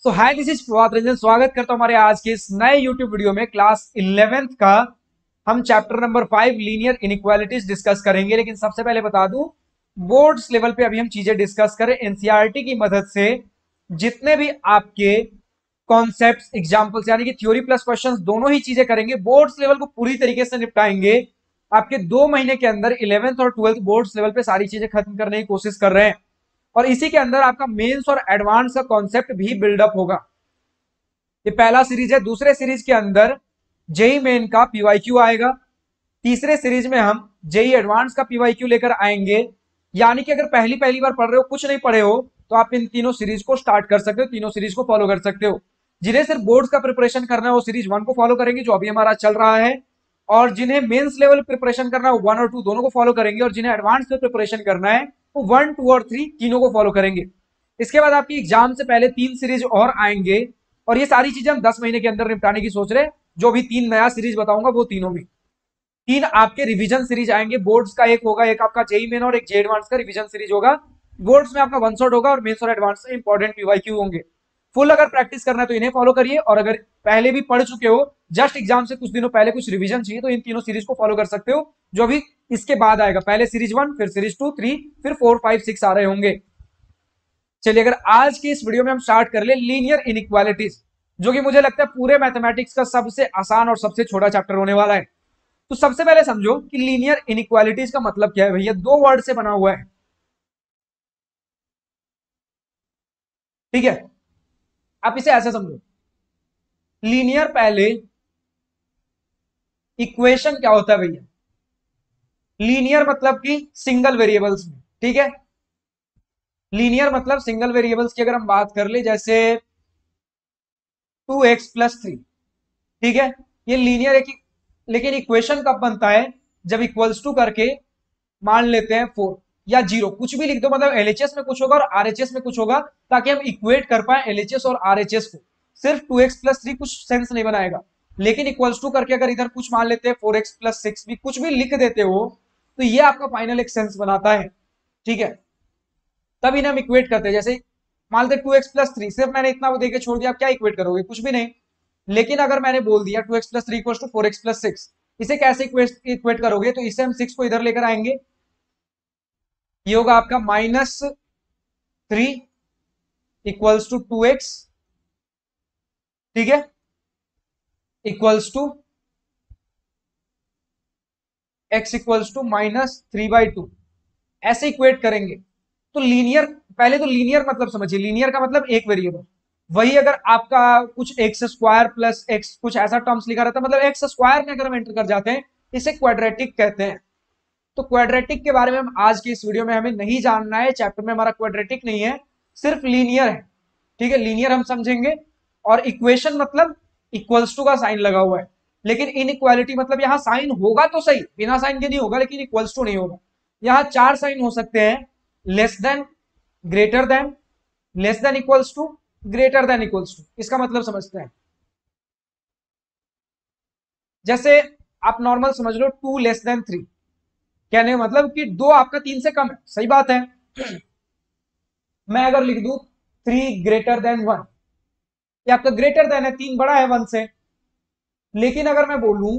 So hi, this is Prabhat Ranjan. स्वागत करता हूं हमारे आज के इस नए यूट्यूब वीडियो में। क्लास 11th का हम chapter number 5 linear inequalities discuss करेंगे। लेकिन सबसे पहले बता दूं, बोर्ड्स लेवल पे अभी हम चीजें डिस्कस करें एनसीईआरटी की मदद से। जितने भी आपके कॉन्सेप्ट्स, एग्जांपल्स यानी कि थ्योरी प्लस क्वेश्चंस दोनों ही चीजें करेंगे। बोर्ड्स लेवल को पूरी तरीके से निपटाएंगे। आपके 2 महीने के अंदर 11th और 12th बोर्ड्स लेवल पे सारी चीजें खत्म करने की कोशिश कर रहे हैं। और इसी के अंदर आपका मेंस और एडवांस का कॉन्सेप्ट भी बिल्डअप होगा। ये पहला सीरीज है। दूसरे सीरीज के अंदर जेई मेन का पीवाईक्यू आएगा। तीसरे सीरीज में हम जेई एडवांस का पीवाईक्यू लेकर आएंगे। यानी कि अगर पहली पहली बार पढ़ रहे हो, कुछ नहीं पढ़े हो, तो आप इन तीनों सीरीज को स्टार्ट कर सकते हो, तीनों सीरीज को फॉलो कर सकते हो। जिन्हें सिर्फ बोर्ड्स का प्रिपरेशन करना है वो सीरीज 1 को फॉलो करेंगे, जो अभी हमारा चल रहा है। और जिन्हें मेंस लेवल प्रिपरेशन करना है वो 1 और 2 दोनों को फॉलो करेंगे। और जिन्हें एडवांस में प्रिपरेशन करना है वो 1, 2 और 3 तीनों को फॉलो करेंगे। इसके बाद आपकी एग्जाम से पहले 3 सीरीज और आएंगे। और ये सारी चीजें हम 10 महीने के अंदर निपटाने की सोच रहे हैं। जो भी 3 नया सीरीज बताऊंगा वो तीनों भी 3 आपके रिवीजन सीरीज आएंगे। बोर्ड्स का एक होगा, एक आपका जेई मेन और एक जे एडवांस का रिवीजन सीरीज होगा। बोर्ड्स में आपका वन शॉट होगा और मेंस और एडवांस में इंपॉर्टेंट पीवाईक्यू होंगे। फुल अगर प्रैक्टिस करना है तो इन्हें फॉलो करिए, और अगर पहले भी पढ़ चुके हो, जस्ट एग्जाम से कुछ दिनों पहले कुछ रिवीजन चाहिए, तो इन तीनों सीरीज को फॉलो कर सकते हो। जो भी इसके बाद आएगा, पहले सीरीज 1, फिर सीरीज 2, 3, फिर 4, 5, 6 आ रहे होंगे। चलिए, अगर आज की इस वीडियो में हम स्टार्ट कर ले लीनियर इनइक्वालिटीज, जो कि मुझे लगता है पूरे मैथमेटिक्स का सबसे आसान और सबसे छोटा चैप्टर होने वाला है। तो सबसे पहले समझो कि लीनियर इनइक्वालिटीज का मतलब क्या है भैया। 2 वर्ड से बना हुआ है, ठीक है। आप इसे ऐसे समझो, लीनियर पहले इक्वेशन क्या होता है भैया। लीनियर मतलब कि सिंगल वेरिएबल्स में, ठीक है। लीनियर मतलब सिंगल वेरिएबल्स की अगर हम बात कर ले, जैसे 2x+3, ठीक है, ये लीनियर है कि। लेकिन इक्वेशन कब बनता है, जब इक्वल्स टू करके मान लेते हैं 4 या 0, कुछ भी लिख दो, मतलब एलएचएस में कुछ होगा और आरएचएस में कुछ होगा, ताकि हम इक्वेट कर पाए एलएचएस और आरएचएस को। सिर्फ 2x+3 कुछ सेंस नहीं बनाएगा। लेकिन इक्वल्स टू करके अगर इधर कुछ मान लेते हैं 4x+6 भी कुछ भी लिख देते हो, तो ये आपका फाइनल एक सेंस बनाता है, ठीक है। तब इन्हें हम इक्वेट करते हैं। जैसे मान लेते 2x+3, सिर्फ मैंने इतना वो देके छोड़ दिया, आप क्या इक्वेट करोगे, कुछ भी नहीं। लेकिन अगर मैंने बोल दिया 2x+3 इक्वल्स टू 4x+6, इसे कैसे इक्वेट करोगे, तो इससे हम 6 को इधर लेकर आएंगे। ये होगा आपका -3 इक्वल्स टू 2x, ठीक है, equals to x equals to -3/2। ऐसे इक्वेट करेंगे। तो लीनियर, पहले तो लीनियर मतलब समझिए। लीनियर का मतलब एक वेरिएबल। वही अगर आपका कुछ x² प्लस x कुछ ऐसा टर्म्स लिखा रहता है, मतलब x² में अगर हम एंटर कर जाते हैं, इसे क्वाड्रेटिक कहते हैं। तो क्वाड्रेटिक के बारे में हम आज की इस वीडियो में हमें नहीं जानना है। चैप्टर में हमारा क्वाड्रेटिक नहीं है, सिर्फ लीनियर है, ठीक है। लीनियर हम समझेंगे। और इक्वेशन मतलब इक्वल्स टू का साइन लगा हुआ है। लेकिन इनइक्वालिटी मतलब यहां साइन होगा तो सही, बिना साइन के नहीं होगा, लेकिन इक्वल्स टू नहीं होगा। यहां 4 साइन हो सकते हैं, less than, greater than, less than equals to, greater than equals to. इसका मतलब समझते हैं। जैसे आप नॉर्मल समझ लो 2 <3, कहने का मतलब कि 2 आपका 3 से कम है, सही बात है। मैं अगर लिख दूं 3 <1, ये आपका ग्रेटर देन है, 3 बड़ा है 1 से। लेकिन अगर मैं बोलूं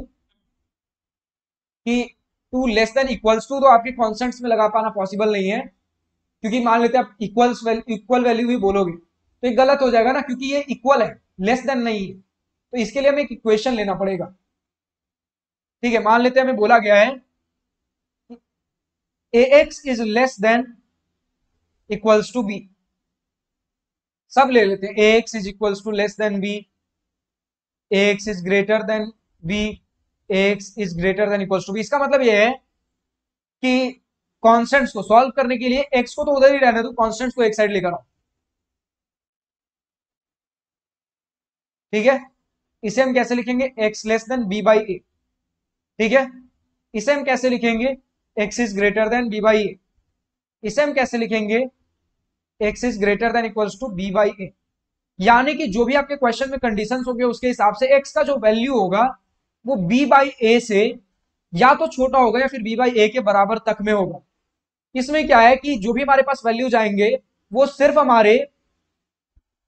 कि 2 < तो आपके कॉन्स्टेंट्स में लगा पाना पॉसिबल नहीं है, क्योंकि मान लेते हैं आप इक्वल वैल्यू ही बोलोगे तो ये गलत हो जाएगा ना, क्योंकि ये इक्वल है, लेस देन नहीं है। तो इसके लिए हमें एक इक्वेशन लेना पड़ेगा, ठीक है। मान लेते हैं हमें बोला गया है ax is less than equals to b। सब ले लेते हैं। ax is equals to less than b, ax is greater than b, ax is greater than equals to b। इसका मतलब ये है कि कॉन्स्टेंट्स को सॉल्व करने के लिए x को तो उधर ही रहने दो, कॉन्स्टेंट्स को एक साइड लेकर आओ, ठीक है। इसे हम कैसे लिखेंगे, x लेस देन b/a, ठीक है। इसे हम कैसे लिखेंगे, x is greater then b/a। इसे हम कैसे लिखेंगे, x is greater than equals to b/a। यानी कि जो भी आपके क्वेश्चन में कंडीशंस होंगे, उसके हिसाब से x का जो वैल्यू होगा वो b/a से या तो छोटा होगा या फिर b/a के बराबर तक में होगा। इसमें क्या है कि जो भी हमारे पास वैल्यू जाएंगे वो सिर्फ हमारे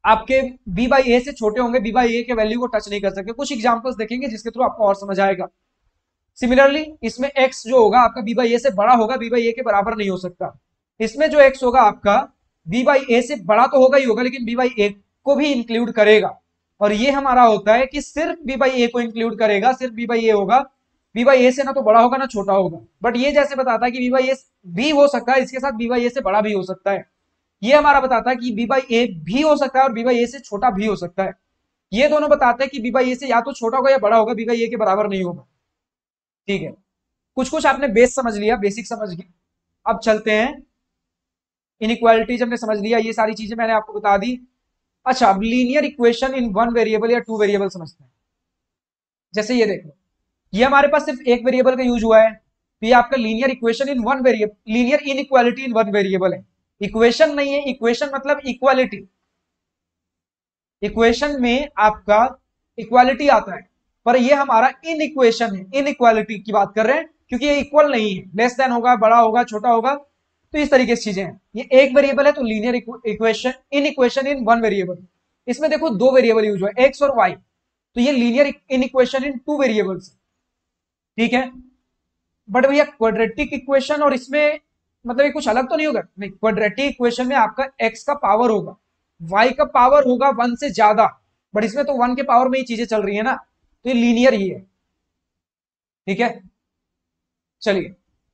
आपके बी बाई ए से छोटे होंगे, बी बाई ए के वैल्यू को टच नहीं कर सकते। कुछ एग्जांपल्स देखेंगे जिसके थ्रू आपको और समझ आएगा। सिमिलरली इसमें x जो होगा आपका b बाई ए से बड़ा होगा, b बाई ए के बराबर नहीं हो सकता। इसमें जो x होगा आपका b बाई ए से बड़ा तो होगा ही होगा, लेकिन b बाई ए को भी इंक्लूड करेगा। और ये हमारा होता है कि सिर्फ b बाई ए को इंक्लूड करेगा, सिर्फ b बाई ए होगा, b बाई ए से ना तो बड़ा होगा ना छोटा होगा। बट ये जैसे बताता है कि b बाई ए भी हो सकता है, इसके साथ b बाई ए से बड़ा भी हो सकता है। ये हमारा बताता है कि b बाई ए भी हो सकता है और b बाई ए से छोटा भी हो सकता है। ये दोनों बताते हैं कि b बाई ए से या तो छोटा होगा या बड़ा होगा, b बाई ए के बराबर नहीं होगा। ठीक है, कुछ कुछ आपने बेस समझ लिया, बेसिक समझ लिया। अब चलते हैं, इनइक्वालिटीज हमने समझ लिया, ये सारी चीजें मैंने आपको बता दी। अच्छा, अब linear equation in one variable या टू वेरिएबल समझते हैं। जैसे ये देखो, ये हमारे पास सिर्फ एक वेरिएबल का यूज हुआ है, तो ये आपका linear equation in one variable, linear inequality in one variable है। इक्वेशन नहीं है, इक्वेशन मतलब इक्वालिटी। इक्वेशन में आपका इक्वालिटी आता है, पर ये हमारा इन इक्वेशन है, इन इक्वालिटी की बात कर रहे हैं, क्योंकि ये इक्वल नहीं है, लेस देन होगा, बड़ा होगा, छोटा होगा, तो इस तरीके से चीजें हैं। ये एक वेरिएबल है तो linear equation, in equation in one variable. इसमें देखो दो वेरिएबल यूज हुआ है, एक्स और वाई, तो ये linear in equation in two variables. ठीक है, बट भैया क्वाड्रेटिक इक्वेशन और इसमें मतलब ये कुछ अलग तो नहीं होगा? नहीं, क्वाड्रेटिक इक्वेशन में आपका एक्स का पावर होगा, वाई का पावर होगा वन से ज्यादा, बट इसमें तो वन के पावर में ही चीजें चल रही है ना, तो ये लीनियर ही है। ठीक है, चलिए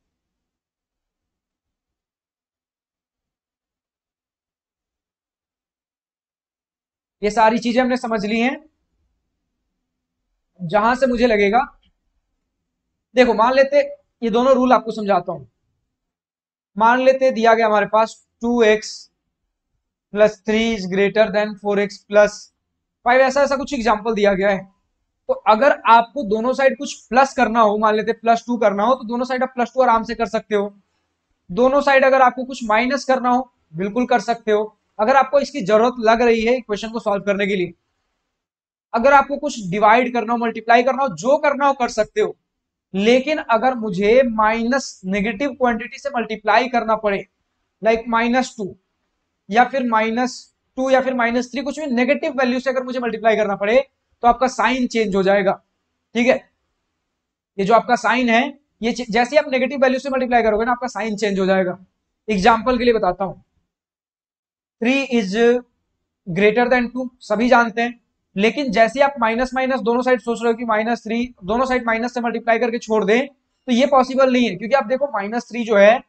ये सारी चीजें हमने समझ ली हैं। जहां से मुझे लगेगा, देखो मान लेते, ये दोनों रूल आपको समझाता हूं। मान लेते दिया गया हमारे पास 2x plus 3 is greater than 4x plus 5, ऐसा ऐसा कुछ एग्जाम्पल दिया गया है। तो अगर आपको दोनों साइड कुछ प्लस करना हो, मान लेते +2 करना हो, तो दोनों साइड आप +2 आराम से कर सकते हो। दोनों साइड अगर आपको कुछ माइनस करना हो, बिल्कुल कर सकते हो, अगर आपको इसकी जरूरत लग रही है इक्वेशन को सॉल्व करने के लिए। अगर आपको कुछ डिवाइड करना हो, मल्टीप्लाई करना हो, जो करना हो कर सकते हो। लेकिन अगर मुझे माइनस नेगेटिव क्वांटिटी से मल्टीप्लाई करना पड़े, लाइक -2 या फिर -2 या फिर -3, कुछ भी नेगेटिव वैल्यू से अगर मुझे मल्टीप्लाई करना पड़े, तो आपका साइन चेंज हो जाएगा। ठीक है, ये जो आपका साइन है, ये जैसे आप नेगेटिव वैल्यू से मल्टीप्लाई करोगे ना, आपका साइन चेंज हो जाएगा। एग्जाम्पल के लिए बताता हूं, 3 इज ग्रेटर देन 2 सभी जानते हैं, लेकिन जैसे आप माइनस माइनस दोनों साइड सोच रहे हो कि -3, दोनों साइड माइनस से मल्टीप्लाई करके छोड़ दें, तो ये पॉसिबल नहीं है, क्योंकि आप देखो -3 जो है,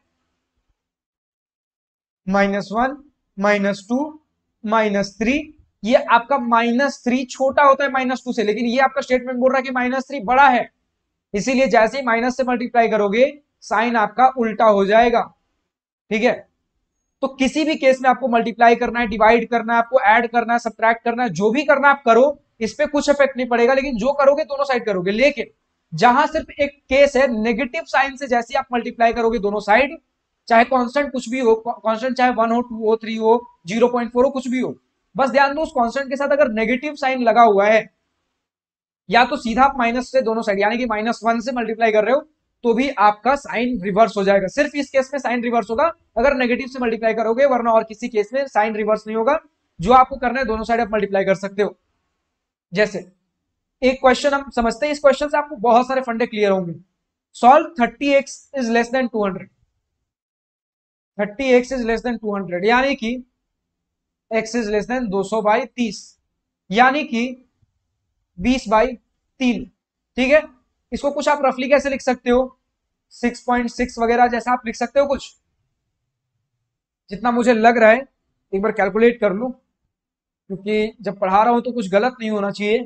-1 -2 -3, ये आपका -3 छोटा होता है -2 से, लेकिन ये आपका स्टेटमेंट बोल रहा है कि -3 बड़ा है। इसीलिए जैसे ही माइनस से मल्टीप्लाई करोगे, साइन आपका उल्टा हो जाएगा। ठीक है, तो किसी भी केस में आपको मल्टीप्लाई करना है, डिवाइड करना है, आपको ऐड करना है, सब्ट्रैक्ट करना है, जो भी करना है आप करो, इस पे कुछ इफेक्ट नहीं पड़ेगा, लेकिन जो करोगे दोनों साइड करोगे। लेकिन जहां सिर्फ एक केस है, नेगेटिव साइन से जैसे आप मल्टीप्लाई करोगे दोनों साइड, चाहे कांस्टेंट कुछ भी हो, कांस्टेंट चाहे 1 हो, 2 हो, 3 हो, 0.4 हो, कुछ भी हो, बस ध्यान दो उस कांस्टेंट के साथ अगर नेगेटिव साइन लगा हुआ है, या तो सीधा आप माइनस से दोनों साइड यानी कि -1 से मल्टीप्लाई कर रहे हो, तो भी आपका साइन रिवर्स हो जाएगा। सिर्फ इस केस में साइन रिवर्स होगा अगर नेगेटिव से मल्टीप्लाई करोगे, वरना और किसी केस में साइन रिवर्स नहीं होगा। जो आपको करना है, दोनों साइड आप मल्टीप्लाई कर सकते हो। जैसे एक क्वेश्चन हम समझते हैं, इस क्वेश्चन से आपको बहुत सारे फंडे क्लियर होंगे। Solve 30x is less than 200, 30x is less than 200, यानी कि x इज लेस देन 200/30, यानी कि 20/3। ठीक है, इसको कुछ आप रफली कैसे लिख सकते हो, 6.6 वगैरह जैसा आप लिख सकते हो कुछ, जितना मुझे लग रहा है। एक बार कैलकुलेट कर लूं, क्योंकि जब पढ़ा रहा हूं तो कुछ गलत नहीं होना चाहिए।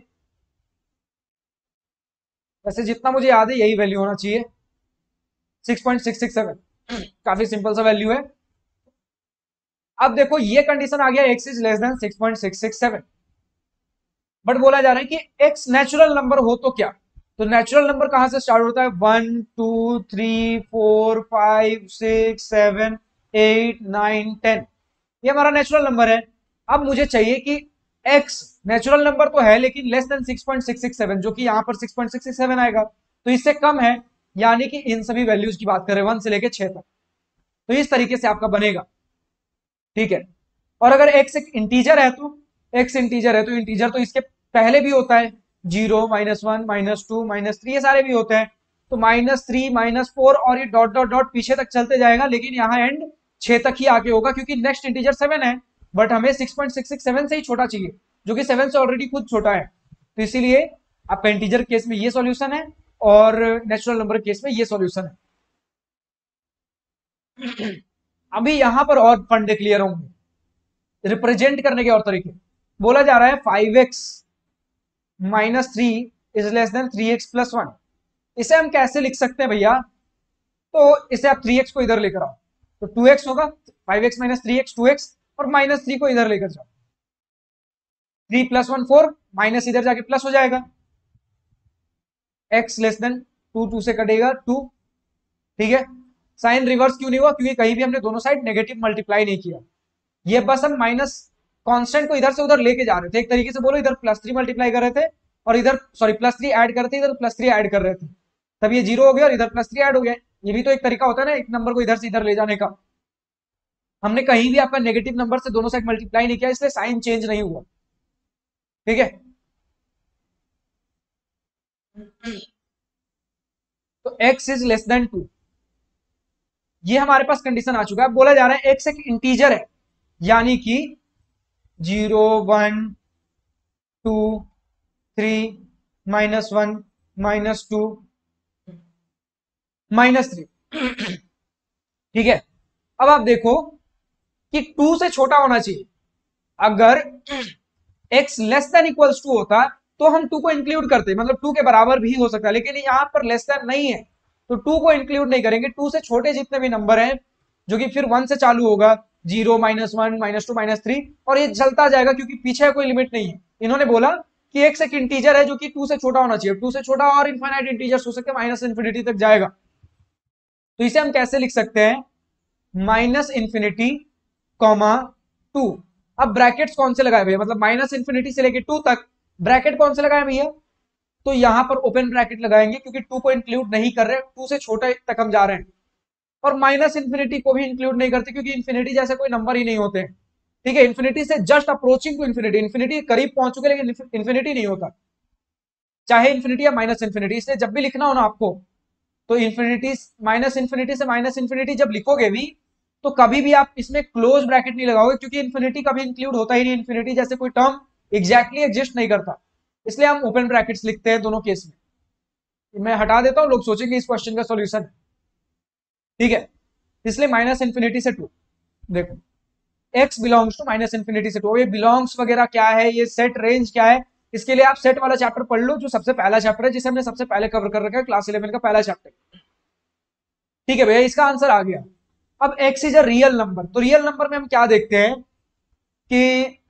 वैसे जितना मुझे याद है यही वैल्यू होना चाहिए, 6.667, काफी सिंपल सा वैल्यू है। अब देखो ये कंडीशन आ गया, x is less than 6.667, but बोला जा रहा है कि x नेचुरल नंबर हो तो क्या। तो नेचुरल नंबर कहां से स्टार्ट होता है, 1 2 3 4 5 6 7 8 9 10, ये हमारा नेचुरल नंबर है। अब मुझे चाहिए कि x नेचुरल नंबर तो है, लेकिन लेस देन 6.667, जो कि यहां पर 6.667 आएगा, तो इससे कम है, यानी कि इन सभी वैल्यूज की बात करें 1 से लेकर 6 तक, तो इस तरीके से आपका बनेगा। ठीक है, और अगर x एक इंटीजर है, तो एक्स इंटीजर है तो इंटीजर तो इसके पहले भी होता है, 0, -1, -2, -3 ये सारे भी होते हैं। तो -3, -4 और ये डॉट डॉट डॉट पीछे तक चलते जाएगा, लेकिन यहाँ एंड 6 तक ही आके होगा क्योंकि नेक्स्ट इंटीजर 7 है, बट हमें 6.667 से ही छोटा चाहिए, जो कि 7 से ऑलरेडी खुद छोटा है। तो इसीलिए आपका इंटीजर केस में ये सॉल्यूशन है और नेचुरल नंबर केस में ये सॉल्यूशन है। अभी यहां पर और फंडे क्लियर होंगे रिप्रेजेंट करने के और तरीके। बोला जा रहा है 5x -3 is less then 3x + 1। इसे हम कैसे लिख सकते हैं भैया? तो इसे आप 3x को इधर लेकर आओ तो 2x होगा, 5x - 3x 2x, और -3 को इधर लेकर जाओ, 3 + 1 4, माइनस इधर जाके प्लस हो जाएगा, x लेस देन 2, 2 से कटेगा 2। ठीक है, साइन रिवर्स क्यों नहीं हुआ? क्योंकि कहीं भी हमने दोनों साइड नेगेटिव मल्टीप्लाई नहीं किया, ये बस हम माइनस कांस्टेंट को इधर से उधर लेके जा रहे थे। एक तरीके से बोलो, इधर +3 मल्टीप्लाई कर रहे थे और इधर सॉरी +3 ऐड कर रहे थे, इधर +3 ऐड कर रहे थे, तब ये 0 हो गया और इधर +3 ऐड हो गया। ये भी तो एक तरीका होता है ना एक नंबर को इधर से इधर ले जाने का। हमने कहीं भी आपका नेगेटिव नंबर से दोनों साइड मल्टीप्लाई नहीं किया, इसलिए साइन चेंज नहीं हुआ। ठीक है, तो x इज लेस देन 2, ये हमारे पास कंडीशन आ चुका है। बोला जा रहा है x एक इंटीजर है, यानी कि 0, 1, 2, 3, -1, -2, -3। ठीक है, अब आप देखो कि 2 से छोटा होना चाहिए। अगर x लेस देन इक्वल्स 2 होता तो हम 2 को इंक्लूड करते, मतलब 2 के बराबर भी हो सकता है, लेकिन यहां पर लेस देन नहीं है तो 2 को इंक्लूड नहीं करेंगे। 2 से छोटे जितने भी नंबर हैं, जो कि फिर 1 से चालू होगा, 0, -1, -2, -3, और ये चलता जाएगा क्योंकि पीछे कोई लिमिट नहीं है। इन्होंने बोला कि x एक इंटीजर है जो कि 2 से छोटा होना चाहिए, 2 से छोटा और इनफाइनाइट इंटीजर्स हो सकते हैं, -∞ तक जाएगा। तो इसे हम कैसे लिख सकते हैं? -∞, 2। अब ब्रैकेट्स कौन से लगाए भैया? मतलब -∞ से लेके 2 तक ब्रैकेट कौन से लगाए भैया? तो यहां पर ओपन ब्रैकेट लगाएंगे क्योंकि 2 को इंक्लूड नहीं कर रहे, 2 से छोटे तक हम जा रहे हैं। और -∞ को भी इंक्लूड नहीं करते क्योंकि इंफिनिटी जैसे कोई नंबर ही नहीं होते हैं। ठीक है, इंफिनिटी से just approaching to infinity, infinity करीब पहुंच चुके लेकिन इंफिनिटी नहीं होता, चाहे इंफिनिटी या -∞। इसलिए जब भी लिखना हो ना आपको, तो इंफिनिटी -∞ से -∞ जब लिखोगे भी तो कभी भी आप इसमें क्लोज ब्रैकेट नहीं लगाओगे क्योंकि इंफिनिटी कभी इंक्लूड होता ही नहीं, इंफिनिटी जैसे कोई टर्म एग्जैक्टली एग्जिस्ट नहीं करता, इसलिए हम ओपन ब्रैकेट्स लिखते हैं दोनों केस में। मैं हटा देता हूं, लोग सोचेंगे इस क्वेश्चन का सॉल्यूशन। ठीक है, इसलिए -∞ से 2। देखो x बिलोंग्स टू -∞ से 2। ये बिलोंग्स वगैरह क्या है, ये सेट रेंज क्या है, इसके लिए आप सेट वाला चैप्टर पढ़ लो, जो सबसे पहला चैप्टर है जिसे हमने सबसे पहले कवर कर रखा है, क्लास 11 का पहला चैप्टर। ठीक है भैया, इसका आंसर आ गया। अब x is a real number, तो रियल नंबर में हम क्या देखते हैं कि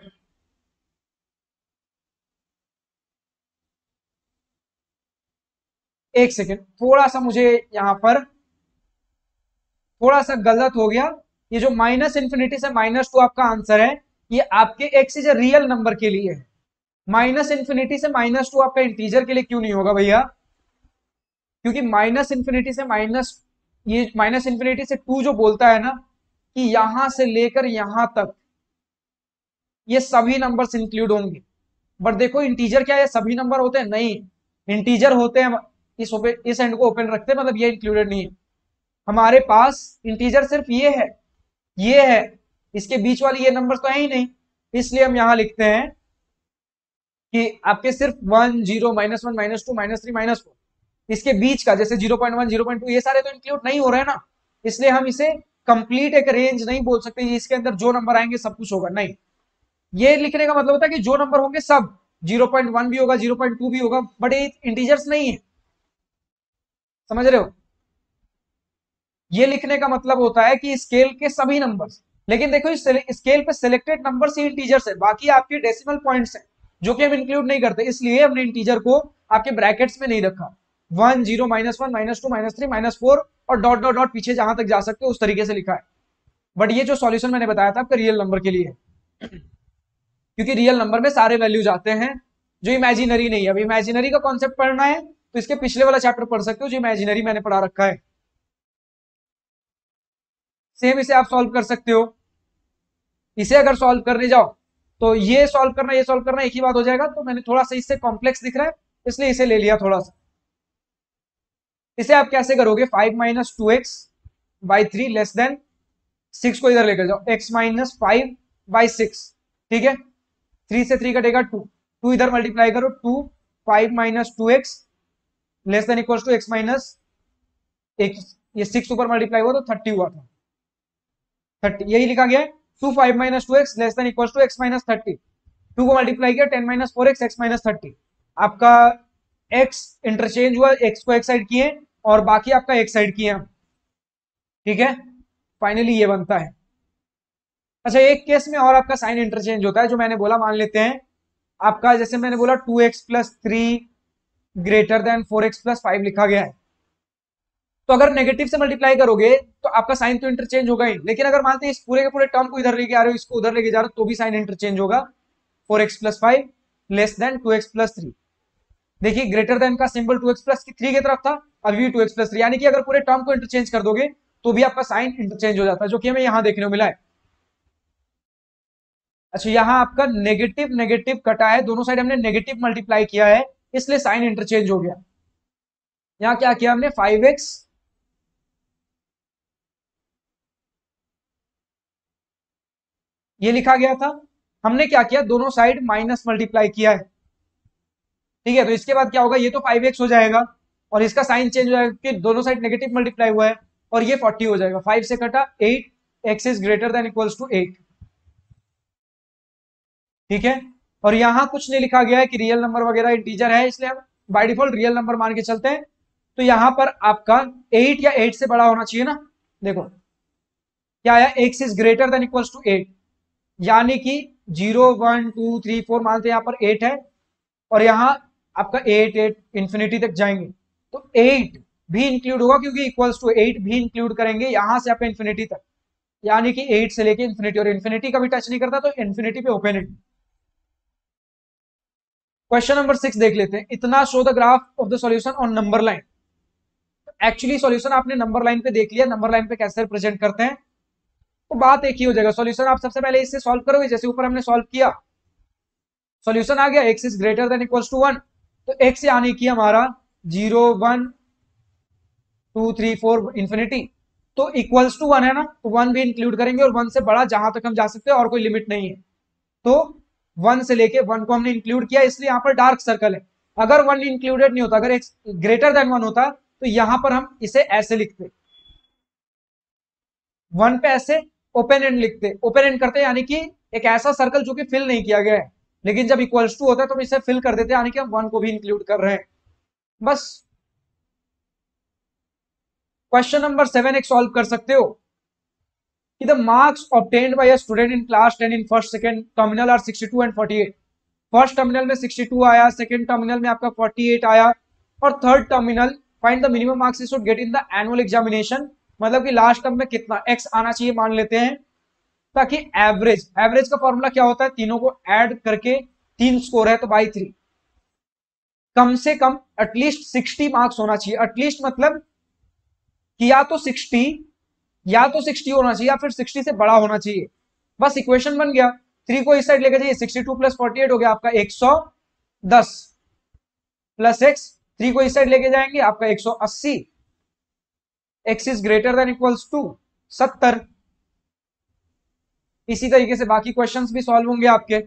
एक सेकेंड, थोड़ा सा मुझे यहां पर थोड़ा सा गलत हो गया। ये जो -∞ से -2 आपका आंसर है, ये आपके x is a real number के लिए है। -∞ से -2 आपका इंटीजर के लिए क्यों नहीं होगा भैया? क्योंकि -∞ से ये -∞ से 2 जो बोलता है ना कि यहां से लेकर यहां तक ये सभी नंबर्स इंक्लूड होंगे। बट देखो इंटीजर क्या है, सभी नंबर होते हैं? नहीं, इंटीजर होते हैं इस एंड को ओपन रखते हैं, मतलब ये इंक्लूडेड नहीं है। हमारे पास इंटीजर सिर्फ ये है, इसके बीच वाली ये नंबर तो है ही नहीं, इसलिए हम यहां लिखते हैं कि आपके सिर्फ 1, 0, -1, -2, -3, -4, इसके बीच का जैसे 0.1, 0.2 ये सारे तो इंक्लूड नहीं हो रहे हैं ना, इसलिए हम इसे कंप्लीट एक रेंज नहीं बोल सकते, इसके अंदर जो नंबर आएंगे सब कुछ होगा, नहीं। ये लिखने का मतलब होता है कि जो नंबर होंगे सब, 0.1 भी होगा, 0.2 भी होगा, बट ये इंटीजर्स नहीं है, समझ रहे हो? ये लिखने का मतलब होता है कि स्केल के सभी नंबर्स, लेकिन देखो इस स्केल पे सिलेक्टेड नंबर्स ही इंटीजर्स है, बाकी आपके डेसिमल पॉइंट्स हैं जो कि हम इंक्लूड नहीं करते, इसलिए हमने इंटीजर को आपके ब्रैकेट्स में नहीं रखा। 1, 0, -1, -2, -3, -4 और डॉट डॉट डॉट पीछे जहां तक जा सकते हो उस तरीके से लिखा है। बट ये जो सॉल्यूशन मैंने बताया था आपका रियल नंबर के लिए, क्योंकि रियल नंबर में सारे वैल्यूज आते हैं जो इमेजिनरी नहीं है। अब इमेजिनरी का कॉन्सेप्ट पढ़ना है तो इसके पिछले वाला चैप्टर पढ़ सकते हो जो इमेजिनरी मैंने पढ़ा रखा है। सेम इसे आप सॉल्व कर सकते हो। इसे अगर सॉल्व करने जाओ तो ये सॉल्व करना, ये सॉल्व करना एक ही बात हो जाएगा। तो मैंने थोड़ा सा इससे कॉम्प्लेक्स दिख रहा है इसलिए इसे ले लिया थोड़ा सा। इसे आप कैसे करोगे, 5 माइनस 2x/3 लेस देन 6 को इधर लेकर जाओ, x माइनस 5/6। ठीक है, 3 से 3 कटेगा 2, 2 इधर मल्टीप्लाई करो, 2 5 minus 2x less than equal to x minus एक, ये 6 ऊपर मल्टीप्लाई हुआ तो 30 हुआ था, 30 यही लिखा गया है। 2 5 minus 2x less than equal to x minus 30, 2 को मल्टीप्लाई किया 10 माइनस 4x x माइनस 30। आपका x इंटरचेंज हुआ, x को एक साइड किए और बाकी आपका एक साइड किए। ठीक है, फाइनली ये बनता है। अच्छा, एक केस में और आपका साइन इंटरचेंज होता है जो मैंने बोला, मान लेते हैं आपका, जैसे मैंने बोला 2x plus 3 greater than 4x plus 5 लिखा गया है। तो अगर नेगेटिव से मल्टीप्लाई करोगे तो आपका साइन तो इंटरचेंज होगा ही, लेकिन अगर मानते हैं इस पूरे के पूरे टर्म को इधर लेके आ रहे हो, इसको उधर लेके जा रहे हो, तो भी साइन इंटरचेंज होगा। 4x plus 5 less than 2x plus 3। देखिए ग्रेटर देन का सिंबल 2x प्लस 3 की तरफ था, अभी भी 2x प्लस 3, यानी कि अगर पूरे टर्म को इंटरचेंज कर दोगे तो भी आपका साइन इंटरचेंज हो जाता है, जो कि हमें यहां देखने को मिला है। अच्छा, यहां आपका नेगेटिव नेगेटिव कटा है, दोनों साइड हमने नेगेटिव मल्टीप्लाई किया है इसलिए साइन इंटरचेंज हो गया। यहां क्या किया हमने, 5x ये लिखा गया था, हमने क्या किया, दोनों साइड माइनस मल्टीप्लाई किया है। ठीक है, तो इसके बाद क्या होगा, ये तो 5x हो जाएगा और इसका साइन चेंज हो जाएगा कि दोनों साइड नेगेटिव मल्टीप्लाई हुआ है, और ये 40 हो जाएगा। 5 से कटा 8, x is greater than equals to 8। ठीक है, और यहां कुछ नहीं लिखा गया है कि रियल नंबर वगैरह, इंटीजर है इसलिए हम बाय डिफॉल्ट रियल नंबर मान के चलते हैं। तो यहां पर आपका 8 या 8 से बड़ा होना चाहिए ना। देखो क्या आया, x is greater than equals to 8, यानी कि 0 1 2 3 4 मानते हैं यहां पर 8 है, और यहां आपका 8 8 इंफिनिटी तक जाएंगे तो 8 भी इंक्लूड होगा, क्योंकि इक्वल्स टू 8 भी इंक्लूड करेंगे यहां से आपका इंफिनिटी तक, यानी कि 8 से लेके इंफिनिटी, और इंफिनिटी का भी टच नहीं करता तो इंफिनिटी पे ओपन इट। क्वेश्चन नंबर 6 देख लेते हैं, इतना show the graph of the solution on number line. Actually solution आपने नंबर लाइन पे देख लिया, नंबर लाइन पे कैसे रिप्रेजेंट करते हैं, तो बात एक ही हो जाएगा। सॉल्यूशन आप सबसे पहले इससे सॉल्व करोगे, जैसे ऊपर हमने सॉल्व किया, सॉल्यूशन आ गया x is greater than equals to 1, तो x यानी कि हमारा 0 1 2 3 4 इंफिनिटी, तो इक्वल्स टू 1 है ना, तो 1 भी इंक्लूड करेंगे, और 1 से बड़ा जहां तक हम जा सकते हैं, और कोई लिमिट नहीं है। तो 1 से लेके 1 को हमने इंक्लूड किया, इसलिए यहां पर डार्क सर्कल है। अगर 1 इंक्लूडेड नहीं होता, अगर x ग्रेटर देन 1 होता तो यहां पर हम इसे ऐसे लिखते, 1 पे ऐसे ओपन एंड लिखते, ओपन एंड करते यानी कि एक ऐसा सर्कल जो कि फिल नहीं किया गया है, लेकिन जब इक्वल्स टू होता है तो हम इसे फिल कर देते हैं, यानी कि हम 1 को भी इंक्लूड कर रहे हैं। बस क्वेश्चन नंबर 7 एक सॉल्व कर सकते हो कि the marks obtained by a student in class 10 in first second terminal are 62 and 48। First terminal में 62 आया, सेकंड टर्मिनल में आपका 48 आया, और third terminal find the minimum marks you should get in the annual examination, मतलब कि last term में कितना x आना चाहिए मान लेते हैं, ताकि एवरेज, एवरेज का फॉर्मूला क्या होता है, तीनों को ऐड करके 3 स्कोर है तो बाई 3, कम से कम एटलीस्ट 60 मार्क्स होना चाहिए। एटलीस्ट मतलब कि या तो 60, या तो 60 होना चाहिए, या फिर 60 से बड़ा होना चाहिए। बस इक्वेशन बन गया, 3 को इस साइड लेकर जाइए, 62 प्लस 48 हो गया आपका 110, प्लस x, 3 को इस साइड लेके जाएंगे आपका 180, x is greater than equals to 70। इसी तरीके से बाकी क्वेश्चंस भी सॉल्व होंगे आपके।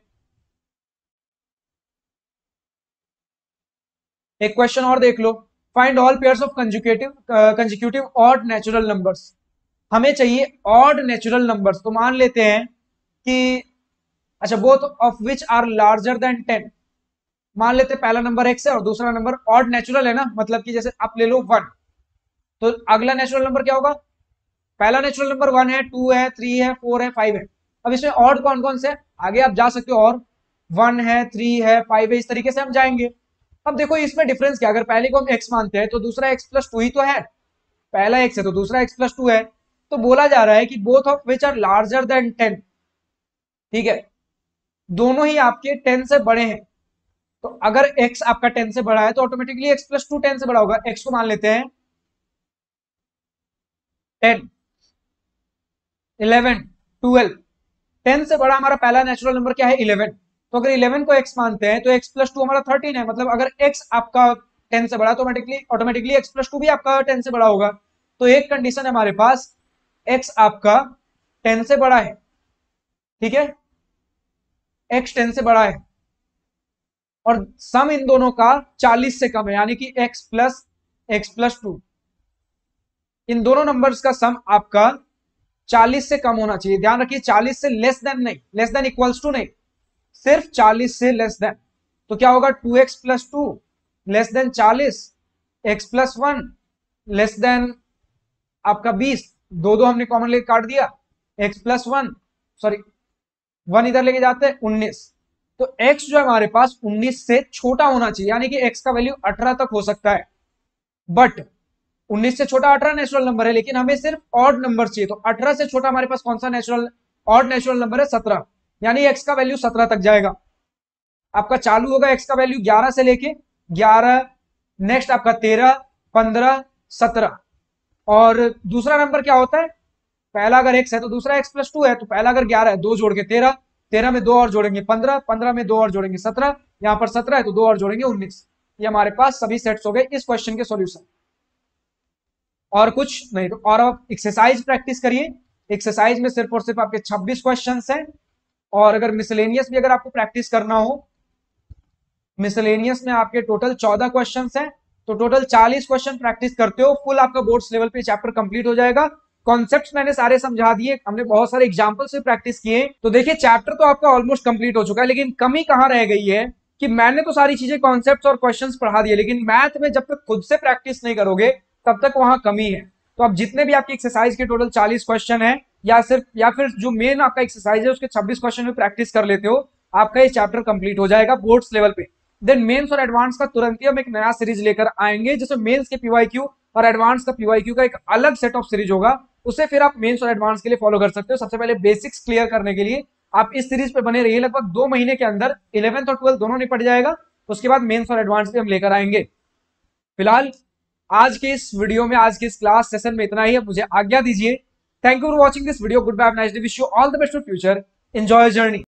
एक क्वेश्चन और देख लो, find all pairs of consecutive odd natural numbers. हमें चाहिए ऑड नेचुरल नंबर्स, तो मान लेते हैं कि अच्छा, both of which are larger than 10। मान लेते हैं पहला नंबर x है और दूसरा नंबर ऑड नेचुरल है ना, मतलब कि जैसे आप ले लो 1, तो अगला नेचुरल नंबर क्या होगा, पहला नेचुरल नंबर 1 है, 2 है, 3 है, 4 है, 5 है। अब इसमें ऑड कौन कौन से, आगे आप जा सकते हो, और 1 है, 3 है, 5 है, इस तरीके से हम जाएंगे। अब देखो इसमें डिफरेंस क्या, अगर पहले को हम x मानते हैं तो दूसरा x प्लस 2 ही तो है, पहला x है तो दूसरा x प्लस 2 है, तो बोला जा रहा है कि both of which are larger than 10। ठीक है, दोनों ही आपके 10 से बड़े हैं, तो अगर x आपका 10 से बड़ा है तो ऑटोमेटिकली x प्लस 2 10 से बड़ा होगा। x को मान लेते हैं 10 11 12, 10 से बड़ा हमारा पहला नेचुरल नंबर क्या है 11। तो अगर 11 को x मानते हैं तो x प्लस 2 हमारा 13 है, मतलब अगर x आपका 10 से बड़ा तो ऑटोमेटिकली x प्लस 2 भी आपका 10 से बड़ा होगा। तो एक कंडीशन है हमारे पास, x आपका 10 से बड़ा है, ठीक है, x 10 से बड़ा है और सम इन दोनों का 40 से कम है, यानी कि x प्लस 2, इन दोनों नंबर्स का सम आपका 40 से कम होना चाहिए। ध्यान रखिए 40 से लेस देन नहीं, लेस देन इक्वल्स टू नहीं, सिर्फ 40 से लेस देन। तो क्या होगा 2x plus 2 less than 40, x plus 1 less than आपका 20, दो दो हमने कॉमन लेके काट दिया, x प्लस 1 सॉरी 1 इधर लेके जाते हैं 19। तो x जो है हमारे पास 19 से छोटा होना चाहिए, यानी कि x का वैल्यू 18 तक हो सकता है। बट 19 से छोटा 18 नेचुरल नंबर है, लेकिन हमें सिर्फ ऑड नंबर चाहिए। तो 18 से छोटा हमारे पास कौन सा ऑड नेचुरल नंबर है 17, यानी x का वैल्यू 17 तक जाएगा। आपका चालू होगा x का वैल्यू 11 से लेके 11, नेक्स्ट आपका 13, 15, 17। और दूसरा नंबर क्या होता है, पहला अगर x है तो दूसरा x प्लस 2 है, तो पहला अगर 11 है, दो जोड़ के 13, 13 में दो और जोड़ेंगे 15, 15 में दो और जोड़ेंगे 17, यहां पर 17 है तो दो और जोड़ेंगे 19। ये हमारे पास सभी सेट्स हो गए इस क्वेश्चन के सॉल्यूशन। और कुछ नहीं, तो और आप एक्सरसाइज प्रैक्टिस करिए। एक्सरसाइज में सिर्फ और सिर्फ आपके 26 क्वेश्चंस हैं, और अगर मिसलेनियस भी अगर आपको प्रैक्टिस करना हो, मिसलेनियस में आपके टोटल 14 क्वेश्चंस हैं, तो टोटल 40 क्वेश्चन प्रैक्टिस करते हो, फुल आपका बोर्ड्स लेवल पे चैप्टर कंप्लीट हो जाएगा। कॉन्सेप्ट्स मैंने सारे समझा दिए, हमने बहुत सारे एग्जांपल से प्रैक्टिस किए। तो देखिए चैप्टर तो आपका ऑलमोस्ट कंप्लीट हो चुका है, लेकिन कमी कहां रह गई है कि मैंने तो सारी चीजें कॉन्सेप्ट्स और क्वेश्चंस पढ़ा दिए, लेकिन मैथ में जब तक खुद से प्रैक्टिस नहीं करोगे तब तक वहां कमी है। तो अब जितने भी आपकी एक्सरसाइज के टोटल 40 क्वेश्चन है, या फिर जो मेन आपका एक्सरसाइज है उसके 26 क्वेश्चन में प्रैक्टिस कर लेते हो, आपका ये चैप्टर कंप्लीट हो जाएगा बोर्ड्स लेवल पे। देन मेंस और एडवांस का तुरंत ही हम एक नया सीरीज लेकर आएंगे, जिसमें मेंस के पीवाईक्यू और एडवांस का पीवाईक्यू का एक अलग सेट ऑफ सीरीज होगा। उसे फिर आप मेंस और एडवांस के लिए फॉलो कर सकते हो। सबसे पहले बेसिक्स क्लियर करने के लिए आप इस सीरीज पे बने रहिए, लगभग 2 महीने के अंदर 11th और 12th दोनों निपट जाएगा। उसके बाद मेंस और एडवांस भी हम लेकर आएंगे। फिलहाल आज के इस वीडियो में, आज के इस क्लास सेशन में इतना ही है। मुझे आज्ञा दीजिए। Thank you for watching this video. Good bye, nice day, wish you all the best for future, enjoy journey.